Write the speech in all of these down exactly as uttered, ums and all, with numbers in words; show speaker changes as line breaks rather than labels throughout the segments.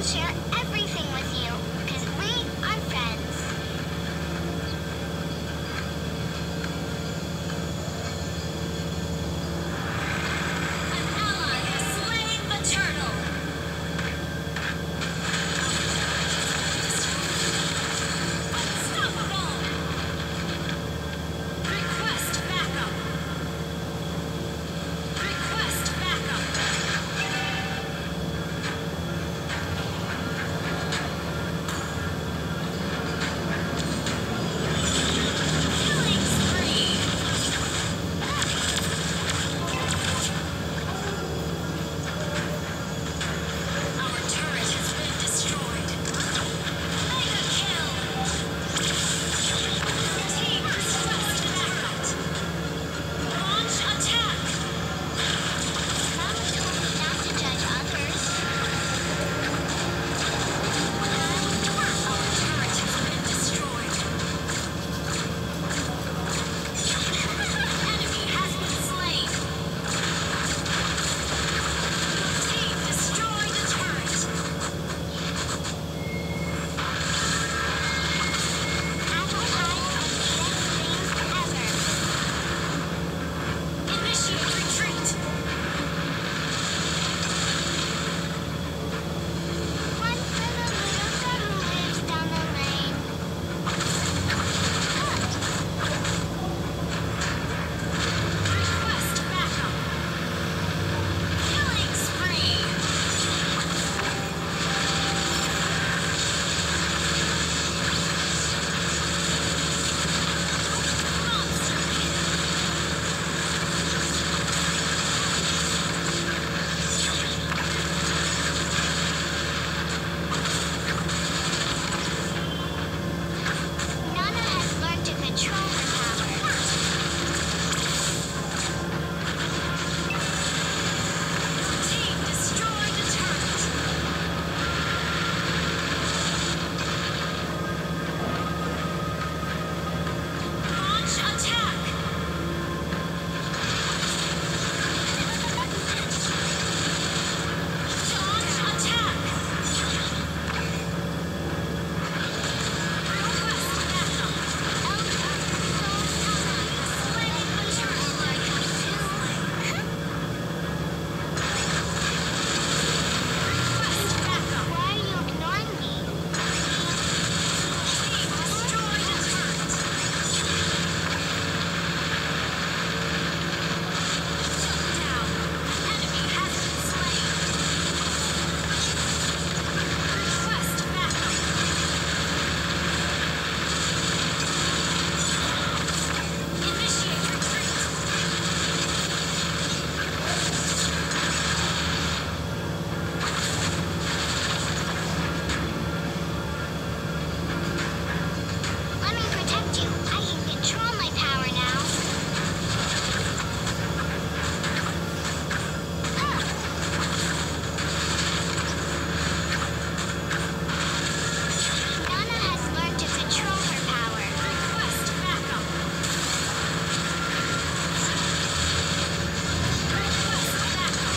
share everything with you, because we are friends.
An ally has slain the turtle. Unstoppable. Request backup. Request backup. Killing spree. Our turret has been destroyed. Mega kill. Team request backup. Launch attack.
Mama told me not to judge others.
Our turret has been destroyed. Enemy has been slain. Team destroyed a turret.
Apple pie are the best things ever.
Initiate retreat.
One for the little girl who lives down the lane.
Request backup. Killing spree. Monster kill.
Nana has learned to control her power.
Team destroyed a turret. Launch attack. Launch attack. Request backup. Slain the turret. Request backup.
Why are you ignoring me?
Team destroyed a turret. Shut down. Enemy has been slain. Request backup. Initiate retreat.
Let me protect you. I can control my power now. Ah. Nana has learned to control her power.
Request backup. Request backup.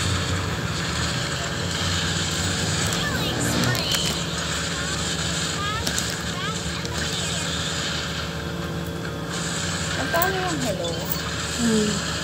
Killing spree.
Magkano yung hello?
Hmm.